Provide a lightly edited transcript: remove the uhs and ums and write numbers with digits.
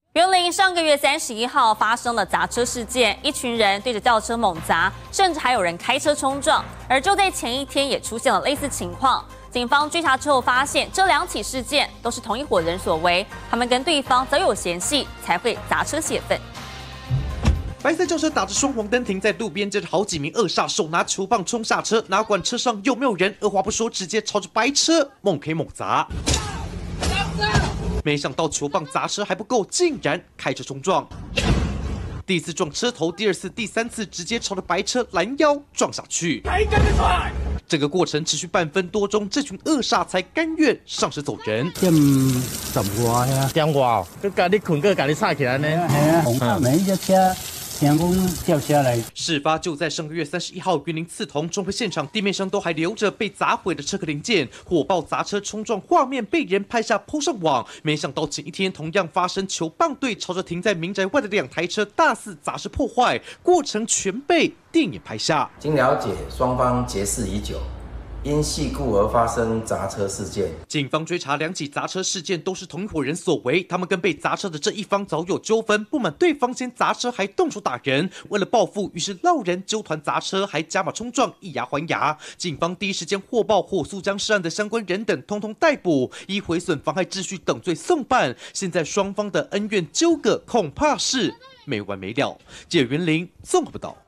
员林上个月31号发生了砸车事件，一群人对着轿车猛砸，甚至还有人开车冲撞。而就在前一天，也出现了类似情况。警方追查之后发现，这2起事件都是同一伙人所为，他们跟对方早有嫌隙，才会砸车泄愤。 白色轿车打着双黄灯停在路边，接着好几名恶煞手拿球棒冲下车，哪管车上有没有人，二话不说直接朝着白车猛 K 猛砸。没想到球棒砸车还不够，竟然开车冲撞。第一次撞车头，第2次、第3次直接朝着白车拦腰撞下去。整个过程持续半分多钟，这群恶煞才甘愿上车走人。 点10外呀， 点外哦，佮家你困，佮家你吵起来呢？ 系啊，每一只车。 听讲吊车来。 事发就在上个月31号，云林刺桐中会现场，地面上都还留着被砸毁的车壳零件，火爆砸车冲撞画面被人拍下抛上网。没想到前一天同样发生球棒队朝着停在民宅外的2台车大肆砸尸破坏，过程全被电影拍下。 经了解，双方结识已久。 因系故而发生砸车事件， 警方追查2起砸车事件都是同一伙人所为，他们跟被砸车的这一方早有纠纷，不满对方先砸车还动手打人，为了报复，于是闹人纠团砸车，还加码冲撞，以牙还牙。警方第一时间获报，火速将涉案的相关人等通通逮捕，依毁损、妨害秩序等罪送办。现在双方的恩怨纠葛恐怕是没完没了。记者云林综合报道。